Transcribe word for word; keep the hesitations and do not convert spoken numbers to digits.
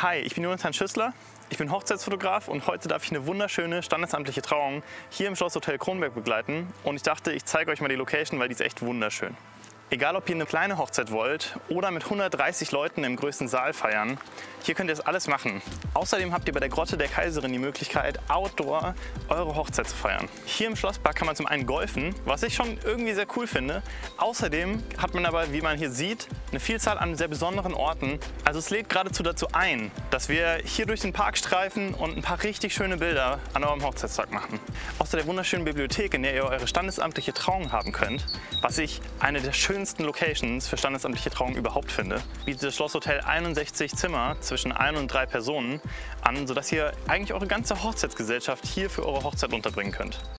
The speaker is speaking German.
Hi, ich bin Jonathan Schüssler, ich bin Hochzeitsfotograf und heute darf ich eine wunderschöne standesamtliche Trauung hier im Schlosshotel Kronberg begleiten. Und ich dachte, ich zeige euch mal die Location, weil die ist echt wunderschön. Egal, ob ihr eine kleine Hochzeit wollt oder mit hundertdreißig Leuten im größten Saal feiern, hier könnt ihr das alles machen. Außerdem habt ihr bei der Grotte der Kaiserin die Möglichkeit, outdoor eure Hochzeit zu feiern. Hier im Schlosspark kann man zum einen golfen, was ich schon irgendwie sehr cool finde. Außerdem hat man aber, wie man hier sieht, eine Vielzahl an sehr besonderen Orten. Also es lädt geradezu dazu ein, dass wir hier durch den Park streifen und ein paar richtig schöne Bilder an eurem Hochzeitstag machen. Außer der wunderschönen Bibliothek, in der ihr eure standesamtliche Trauung haben könnt, was ich eine der schönsten Locations für standesamtliche Trauungen überhaupt finde, bietet das Schlosshotel einundsechzig Zimmer zwischen ein und drei Personen an, sodass ihr eigentlich eure ganze Hochzeitsgesellschaft hier für eure Hochzeit unterbringen könnt.